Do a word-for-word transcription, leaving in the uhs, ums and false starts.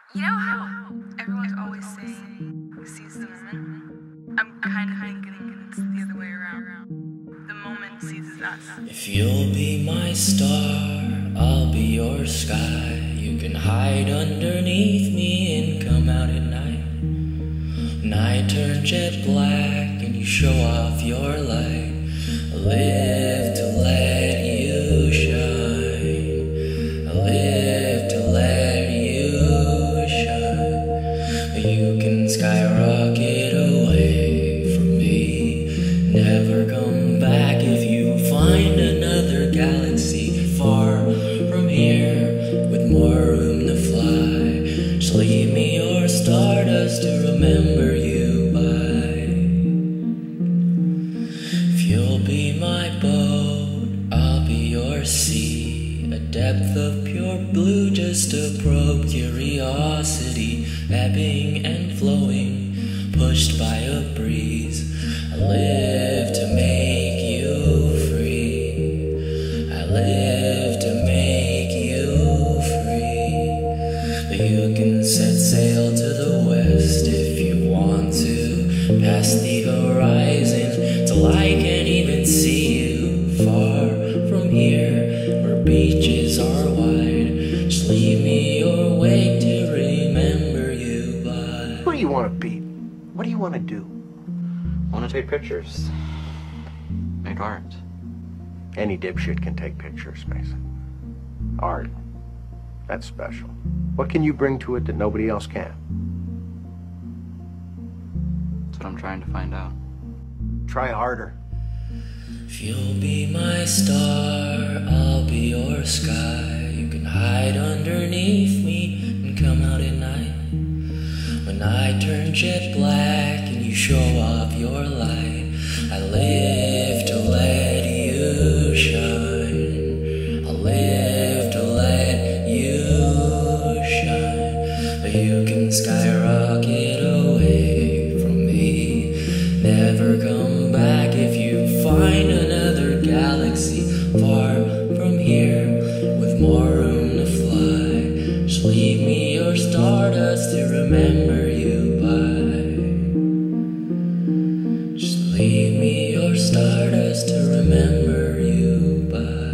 You know how everyone's always saying who sees the moment? I'm kind of thinking it's the other way around. The moment seizes us. If you'll be my star, I'll be your sky. You can hide underneath me and come out at night. Night turn jet black and you show off your light. I live to let you shine. I live to let you shine. You can skyrocket away from me. Never come back if you find another galaxy far from here with more room to fly. Just leave me your stardust to remember you by. If you'll be my boat, I'll be your sea. A depth of pure blue just to probe curiosity, ebbing and flowing, pushed by a breeze. I live to make you free. I live to make you free. But you can set sail to the west if you want to, past the horizon till I can't even see you. Far from here where beaches are wide, just leave me your wake to remember you by. What do you want to be? What do you want to do? I want to take pictures. Make art. Any dipshit can take pictures, Mason. Art. That's special. What can you bring to it that nobody else can? That's what I'm trying to find out. Try harder. If you'll be my star, I'll be your sky. You can hide underneath me and come out at night. When I turn jet black and you show off your light, I live to let you shine. I live to let you shine. But you can skyrocket away from me. Never come back if you find another galaxy far from here with more room to fly. Just leave me your stardust to remember you by. Just leave me your stardust to remember you by.